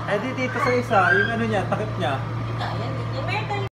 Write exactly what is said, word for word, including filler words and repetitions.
Eh di dito sa isa, yung ano niya, takip niya. Hindi kaya.